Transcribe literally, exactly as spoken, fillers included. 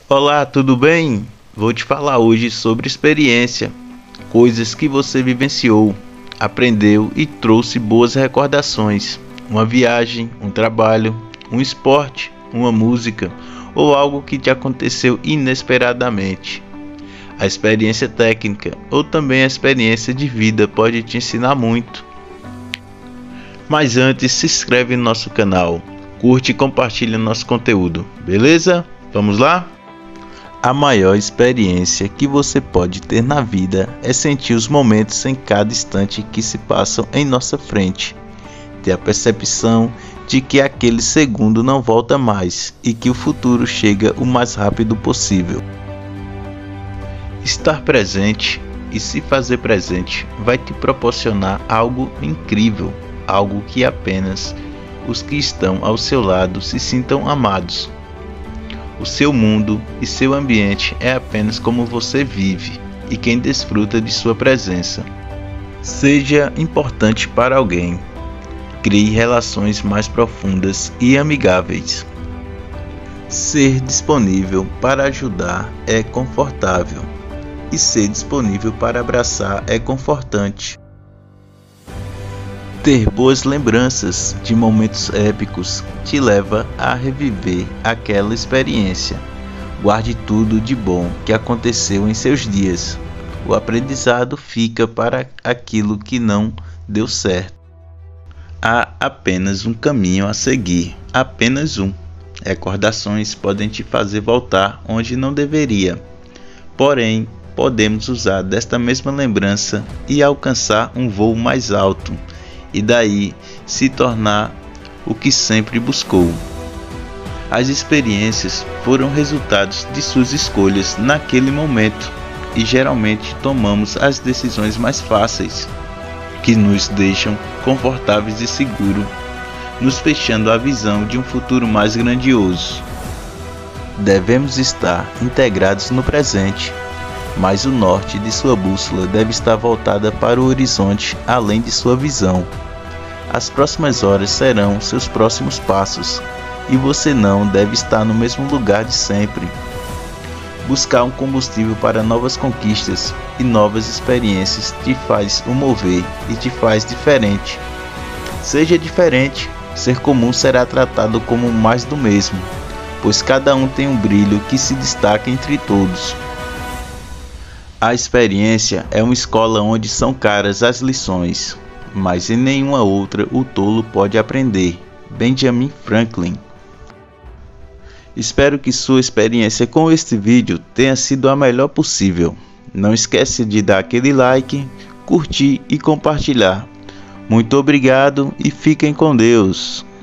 Olá, tudo bem? Vou te falar hoje sobre experiência, coisas que você vivenciou, aprendeu e trouxe boas recordações. Uma viagem, um trabalho, um esporte, uma música ou algo que te aconteceu inesperadamente. A experiência técnica ou também a experiência de vida pode te ensinar muito. Mas antes, se inscreve no nosso canal, curte e compartilha nosso conteúdo, beleza? Vamos lá? A maior experiência que você pode ter na vida é sentir os momentos em cada instante que se passam em nossa frente. Ter a percepção de que aquele segundo não volta mais e que o futuro chega o mais rápido possível. Estar presente e se fazer presente vai te proporcionar algo incrível, algo que apenas os que estão ao seu lado se sintam amados. O seu mundo e seu ambiente é apenas como você vive e quem desfruta de sua presença. Seja importante para alguém. Crie relações mais profundas e amigáveis. Ser disponível para ajudar é confortável, e ser disponível para abraçar é confortante. Ter boas lembranças de momentos épicos te leva a reviver aquela experiência. Guarde tudo de bom que aconteceu em seus dias. O aprendizado fica para aquilo que não deu certo. Há apenas um caminho a seguir, apenas um. Recordações podem te fazer voltar onde não deveria. Porém, podemos usar desta mesma lembrança e alcançar um voo mais alto. E daí se tornar o que sempre buscou. As experiências foram resultados de suas escolhas naquele momento e geralmente tomamos as decisões mais fáceis, que nos deixam confortáveis e seguros, nos fechando a visão de um futuro mais grandioso. Devemos estar integrados no presente, mas o norte de sua bússola deve estar voltada para o horizonte além de sua visão. As próximas horas serão seus próximos passos, e você não deve estar no mesmo lugar de sempre. Buscar um combustível para novas conquistas e novas experiências te faz o mover e te faz diferente. Seja diferente, ser comum será tratado como mais do mesmo, pois cada um tem um brilho que se destaca entre todos. A experiência é uma escola onde são caras as lições, mas em nenhuma outra o tolo pode aprender. Benjamin Franklin. Espero que sua experiência com este vídeo tenha sido a melhor possível. Não esquece de dar aquele like, curtir e compartilhar. Muito obrigado e fiquem com Deus.